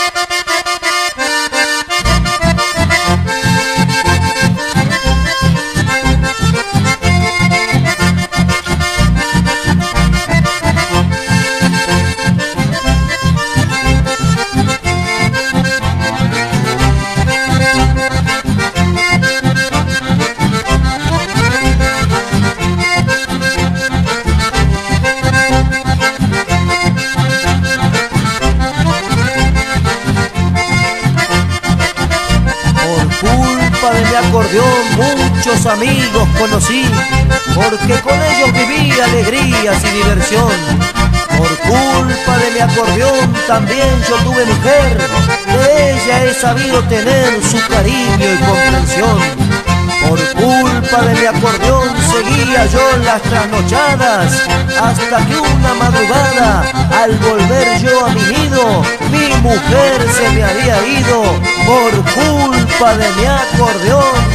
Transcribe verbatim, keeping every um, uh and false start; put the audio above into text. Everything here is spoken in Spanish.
De mi acordeón muchos amigos conocí, porque con ellos viví alegrías y diversión. Por culpa de mi acordeón también yo tuve mujer, de ella he sabido tener su cariño y comprensión. Por culpa de mi acordeón seguía yo las trasnochadas, hasta que una madrugada, al volver yo a mi nido, mi mujer se me había ido por culpa de mi acordeón.